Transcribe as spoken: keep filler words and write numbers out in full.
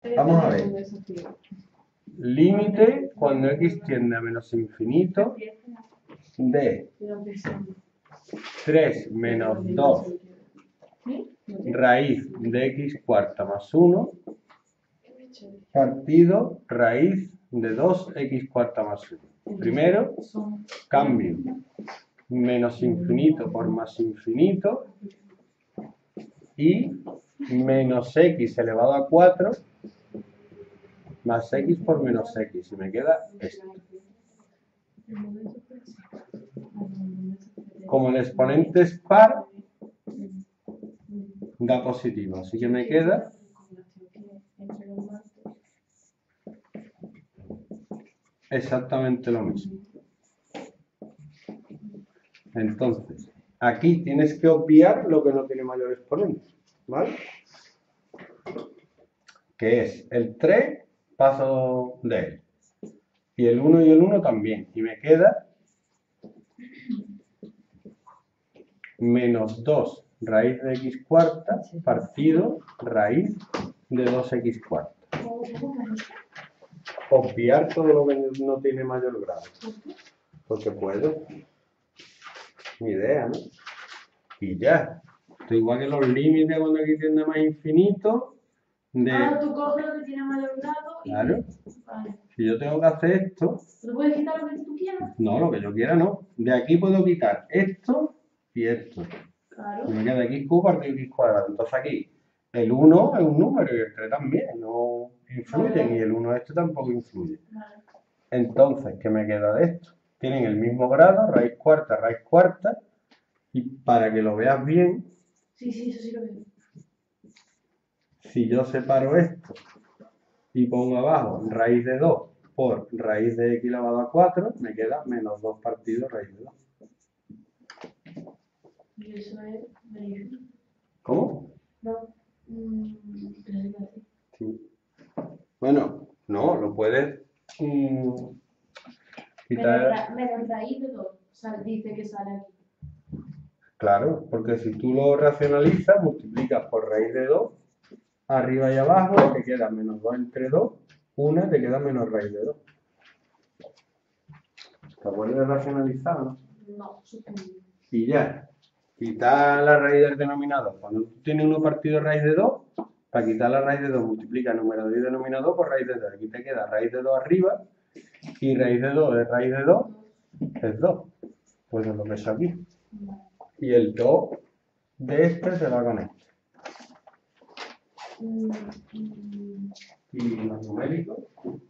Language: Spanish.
Vamos a ver. Límite cuando x tiende a menos infinito de tres menos dos raíz de x cuarta más uno partido raíz de dos x cuarta más uno. Primero, cambio menos infinito por más infinito y menos x elevado a cuatro más x por menos x. Y me queda esto. Como el exponente es par, da positivo. Así que me queda exactamente lo mismo. Entonces, aquí tienes que obviar lo que no tiene mayor exponente, ¿vale? Que es el tres, paso de él. Y el uno y el uno también. Y me queda menos dos raíz de x cuarta partido raíz de dos x cuarta. Obviar todo lo que no tiene mayor grado. Porque puedo. Ni idea, ¿no? Y ya. Esto igual que los límites cuando aquí tiende a más infinito. De... Ah, tú coges lo que tiene mayor grado y... Claro. Vale. Si yo tengo que hacer esto... ¿Tú puedes quitar lo que tú quieras? No, lo que yo quiera no. De aquí puedo quitar esto y esto. Claro. Y me queda x cubo partido x cuadrado. Entonces aquí el uno es un número y el tres también. No influyen. Vale. Y el uno este tampoco influye. Vale. Entonces, ¿qué me queda de esto? Tienen el mismo grado, raíz cuarta, raíz cuarta. Y para que lo veas bien... Sí, sí, eso sí lo veo. Si yo separo esto y pongo abajo raíz de dos por raíz de x elevado a cuatro, me queda menos dos partido raíz de dos. ¿Y eso es verídico? ¿Cómo? No. Mm, sí. Bueno, no, lo puedes mm, quitar. Menos, ra menos raíz de dos, sal, dice que sale aquí. Claro, porque si tú lo racionalizas, multiplicas por raíz de dos, arriba y abajo, te queda menos dos entre dos, una te queda menos raíz de dos. ¿Te acuerdas de racionalizar, no? No, supongo. Y ya, quitar la raíz del denominador. Cuando tú tienes uno partido raíz de dos, para quitar la raíz de dos, multiplica numerador y denominador por raíz de dos. Aquí te queda raíz de dos arriba, y raíz de dos es raíz de dos, es dos. Pues es lo que es aquí. Y el dos de este se va con este. Y los numéricos.